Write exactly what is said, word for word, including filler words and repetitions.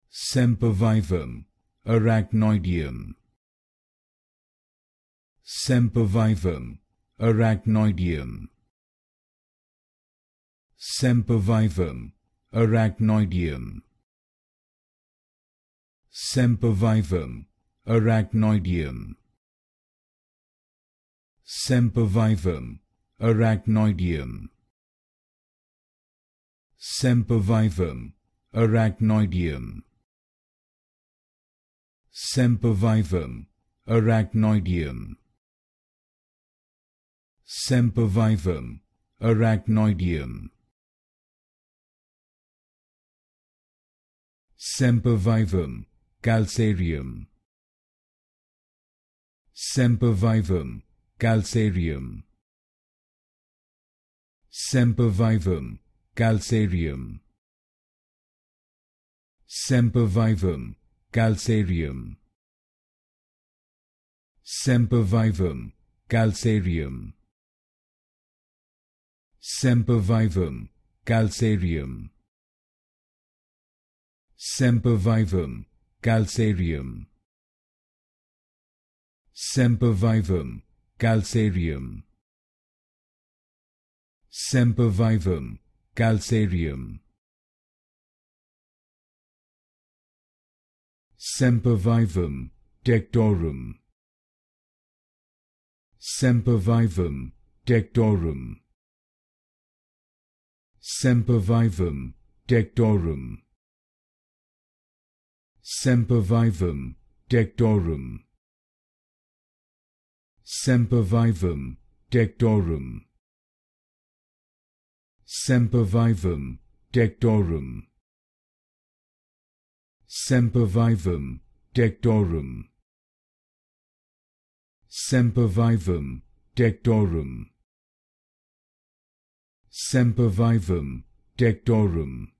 Sempervivum Arachnoideum. Sempervivum Arachnoideum. Sempervivum Arachnoideum. Sempervivum Arachnoideum. Sempervivum Arachnoideum. Sempervivum Arachnoideum. Sempervivum Arachnoideum. Sempervivum Arachnoideum. Sempervivum Calcareum. Sempervivum Calcareum. Sempervivum Calcareum. Sempervivum Calcareum. Sempervivum Calcareum. Sempervivum Calcareum. Sempervivum Calcareum. Sempervivum Calcareum. Sempervivum Calcareum. Sempervivum Tectorum. Sempervivum Tectorum. Sempervivum Tectorum. Sempervivum Tectorum. Sempervivum Tectorum. Sempervivum Tectorum. Sempervivum Tectorum. Sempervivum Tectorum. Sempervivum Tectorum.